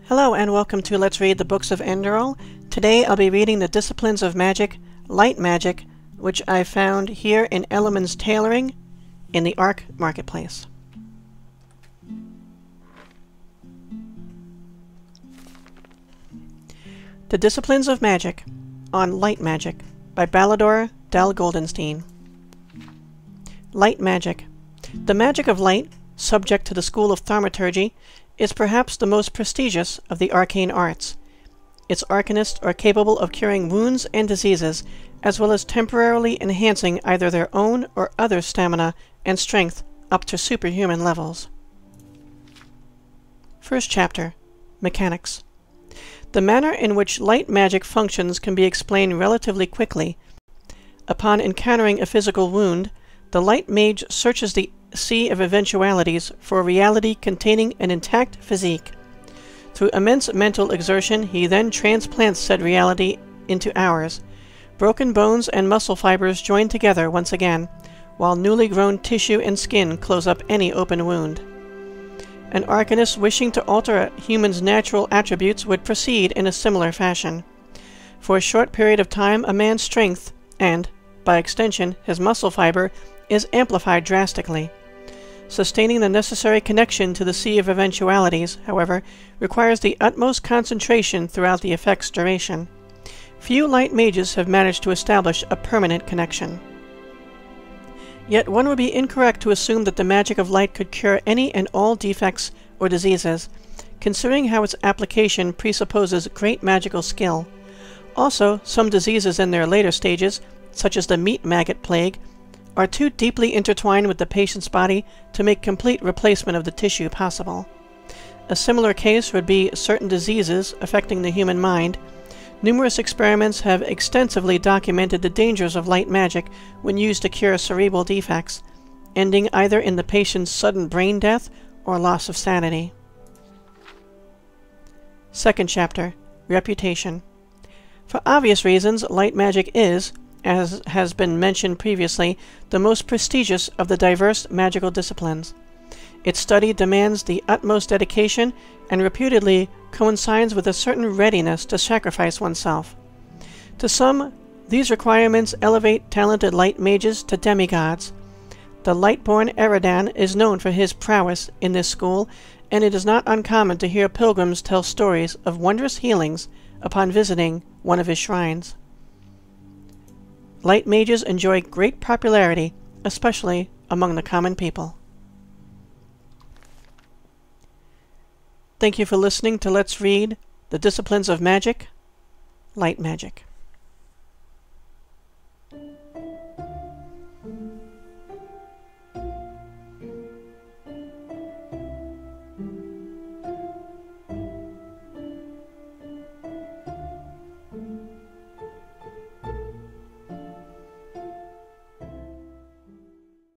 Hello and welcome to Let's Read the Books of Enderal. Today I'll be reading the Disciplines of Magic, Light Magic, which I found here in Elliman's Tailoring in the ARC Marketplace. The Disciplines of Magic on Light Magic by Ballador Del Goldenstein. Light Magic. The magic of light, subject to the school of thaumaturgy, is perhaps the most prestigious of the arcane arts. Its arcanists are capable of curing wounds and diseases, as well as temporarily enhancing either their own or other stamina and strength up to superhuman levels. First chapter, Mechanics. The manner in which light magic functions can be explained relatively quickly. Upon encountering a physical wound, the light mage searches the sea of eventualities for a reality containing an intact physique. Through immense mental exertion, he then transplants said reality into ours. Broken bones and muscle fibers join together once again, while newly grown tissue and skin close up any open wound. An arcanist wishing to alter a human's natural attributes would proceed in a similar fashion. For a short period of time, a man's strength, and, by extension, his muscle fiber, is amplified drastically. Sustaining the necessary connection to the sea of eventualities, however, requires the utmost concentration throughout the effect's duration. Few light mages have managed to establish a permanent connection. Yet one would be incorrect to assume that the magic of light could cure any and all defects or diseases, considering how its application presupposes great magical skill. Also, some diseases in their later stages, such as the meat maggot plague, are too deeply intertwined with the patient's body to make complete replacement of the tissue possible. A similar case would be certain diseases affecting the human mind. Numerous experiments have extensively documented the dangers of light magic when used to cure cerebral defects, ending either in the patient's sudden brain death or loss of sanity. Second chapter, Reputation. For obvious reasons, light magic is, as has been mentioned previously, the most prestigious of the diverse magical disciplines. Its study demands the utmost dedication and reputedly coincides with a certain readiness to sacrifice oneself. To some, these requirements elevate talented light mages to demigods. The light-born Eridan is known for his prowess in this school, and it is not uncommon to hear pilgrims tell stories of wondrous healings upon visiting one of his shrines. Light mages enjoy great popularity, especially among the common people. Thank you for listening to Let's Read the Disciplines of Magic, Light Magic.